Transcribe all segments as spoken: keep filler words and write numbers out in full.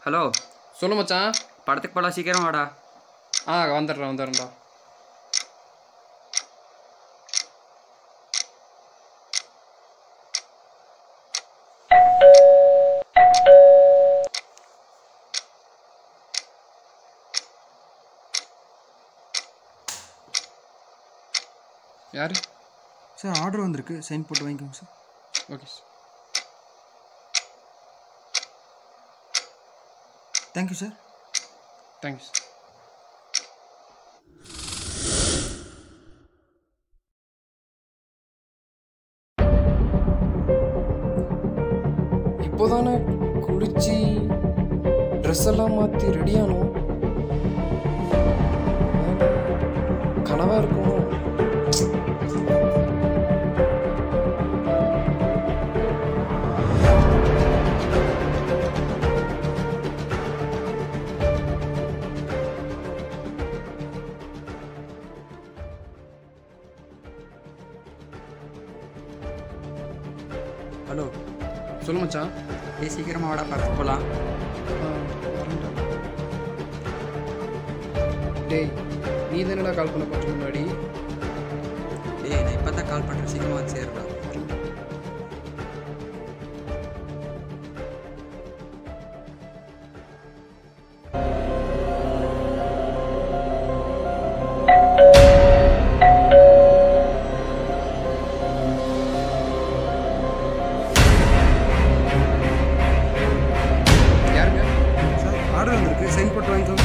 Hello சொல்லு மச்சான். படத்துக்கு போகலாம், சீக்கிரம் வாடா. ஆ வந்துடுறேன் வந்துடுறேன்டா. யார் சார்? ஆர்டர் வந்திருக்கு, சைன் போட்டு வாங்கிக்கோங்க sir. Okay sir. Thank you sir. Thank you sir. இப்போதானே குளிச்சு ட்ரெஸ் எல்லாம் மாற்றி ரெடியானோம். கனவா இருக்கும். ஹலோ சொல்லு மச்சான். ஏ சீக்கிரமாக வாடா, படத்துக்கு போகலாம். டேய், நீ தானடா கால் பண்ண கொஞ்சம் முன்னாடி? டேய், நான் இப்போ தான் கால் பண்ணுறேன், சீக்கிரமாக வந்து சேருடா. யாருங்க? சார் ஆர்டர் வந்திருக்கு, சைன் போட்டு வாங்கிக்கோங்க.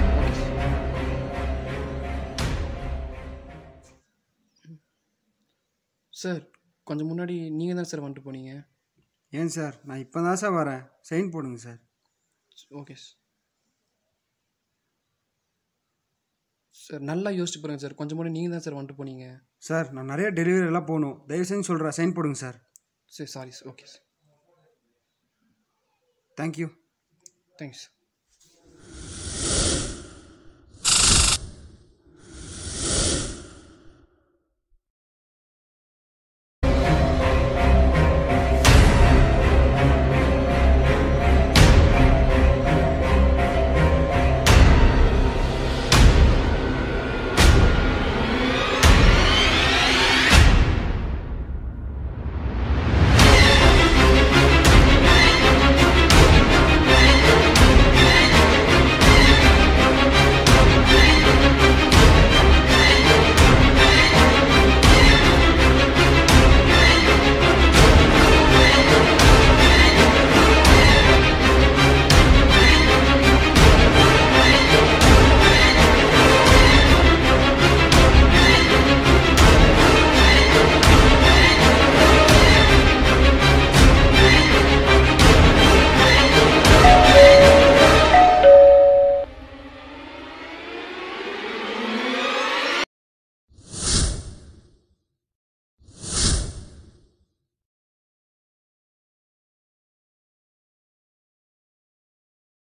சார், கொஞ்சம் முன்னாடி நீங்கள் தான் சார் வந்துட்டு போனீங்க. ஏன் சார்? நான் இப்போ தான் சார் வரேன், சைன் போடுங்க சார். Okay sir. சார் நல்லா யோசிச்சு பாருங்க சார். கொஞ்சம் முன்னாடி நீங்கள் தான் சார் வந்துட்டு போனீங்க. சார் நான் நிறைய டெலிவரி எல்லாம் போகணும், தயவு செஞ்சு சொல்கிறேன், சைன் போடுங்க சார். சரி, sorry sir. Okay sir. Thank you. Thanks sir.